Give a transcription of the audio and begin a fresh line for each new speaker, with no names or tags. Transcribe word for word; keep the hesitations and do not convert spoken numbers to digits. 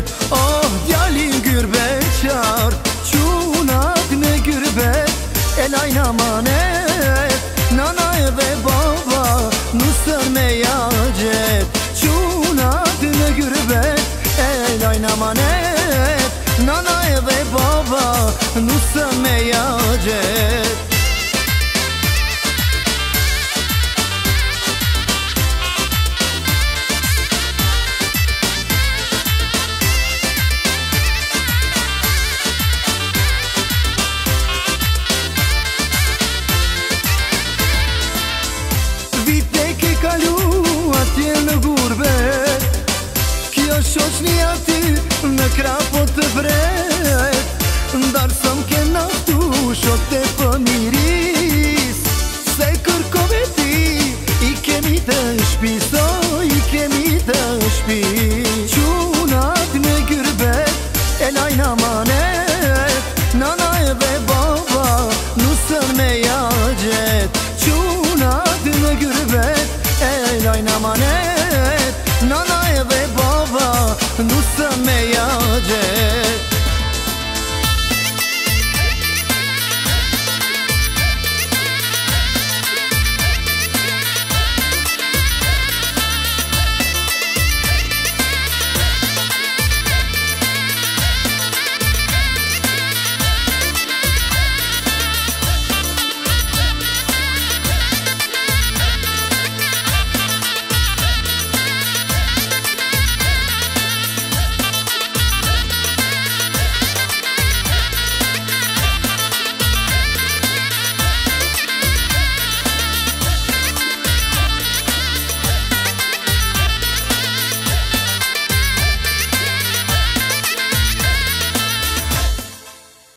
Oh djali gyrbeqar, qunat në gyrbet e lajna manet, nana edhe baba nusën me jagjet. Qunat në gyrbet e lajna manet, nana edhe baba nusën me jagjet. Atje në gurbet, kjo shoqni aty në krapo të bret, ndarësëm kena tu shok të pëmiris, se kërkove ti i kemi të shpis, o i kemi të shpis. Qunat në gurbet e lajna manet, nana edhe baba nusën me jagjet. Qunat në gurbet e lajna manet, nana edhe baba nusën me jagjet.